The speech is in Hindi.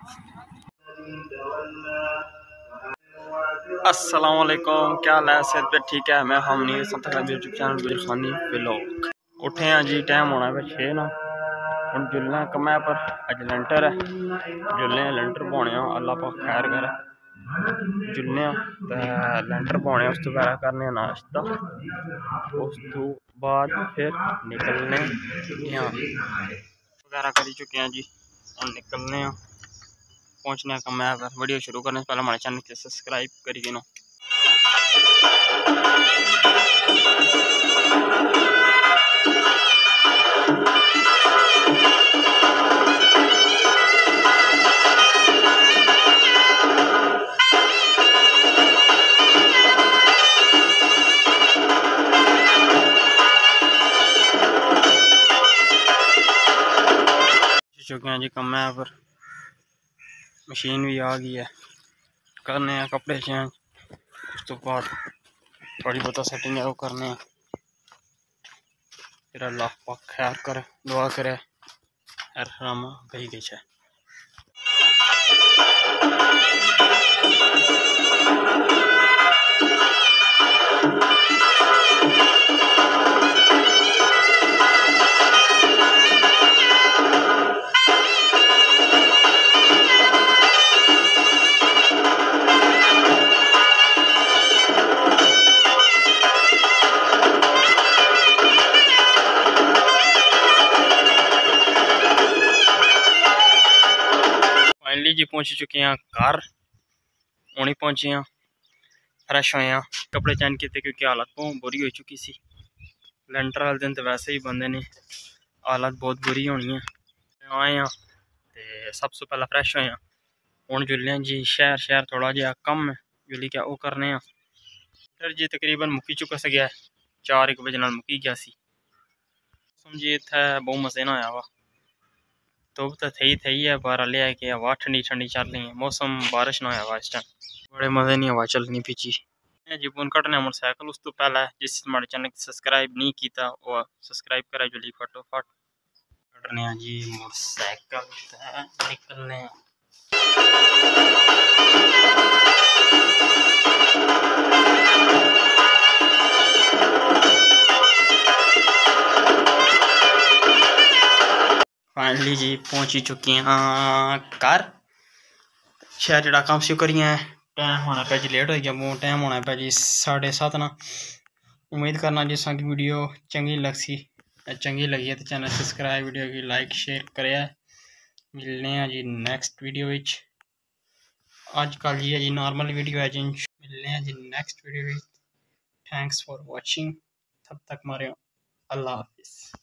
अस्सलामुअलैकुम, क्या हाल है? सेहत पे ठीक है? मैं हम नहीं यूट्यूब चैनल बिल खानी व्लॉग। उठे हैं जी, टाइम होना है 6 ना। हम जुलना कमै पर अज लेंटर है, जुलने लेंटर पाने अल्लाह पाक खैर करे। जुलने लेंटर पाने उस तो वगैरह करने नाश्ता, उस तो बाद फिर निकलने वगैरह करी चुके हैं जी। और निकलने पहुँचने का मैं पर वीडियो शुरू करने से पहले हमारे चैनल को सब्सक्राइब करिए ना। चुके हैं जी कम है पर मशीन भी आ गई है, करने हैं कपड़े चेंज, उस तो बाद थोड़ी बहुत सेटिंग है वो करने हैं। फिर अल्लाह पाक खैर करे, दुआ करे हर राम गई गई है। फाइनली जी पहुंच चुके हैं घर, उन्हीं पहुंचे हैं, फ्रैश हुए हैं, कपड़े चेंज किए क्योंकि हालत बहुत बुरी हो चुकी सी। लेंटर वाले दिन तो वैसे ही बंदे ने हालत बहुत बुरी होनी है। आए हैं तो सब से पहले फ्रैश हुए हैं, हूँ जुल्ले जी शहर थोड़ा जहा कम है जुली क्या वो करने हैं। लेंटर जी तकरीबन मुक्की चुका सा गया, 4-1 बजे नाल मुक्की गया सी। मौसम जी इत्थे बहुत मजे ना आया वा, धुप तो थी है पर हले है कि हवा ठंडी ठंडी चल रही है, मौसम बारिश ना आया इस टाइम, बड़े मजे नहीं हवा चलनी पीछी जी। फोन कटने मोटरसाइकिल उस तो पहले जिस हमारे चैनल को सब्सक्राइब नहीं किया वो सब्सक्राइब करे जुली फटोफट। कटने जी मोटरसाइकिल निकलने फाइनली जी पहुंच ही चुके हैं घर। शहर जरा काम शुरू करिए, टाइम होना पे जी लेट हो गया, बहुत टाइम होना पे जी 7:30 ना। उम्मीद करना जिस की वीडियो चंगी लगी है तो चैनल सब्सक्राइब, वीडियो की लाइक शेयर करें। मिलने हैं जी नेक्स्ट वीडियो विच। अजकल जी है जी नॉर्मल वीडियो है जी, मिलने हैं जी नेक्स्ट वीडियो विच। थैंक्स फॉर वॉचिंग, तब तक मारे अल्लाह हाफिज़।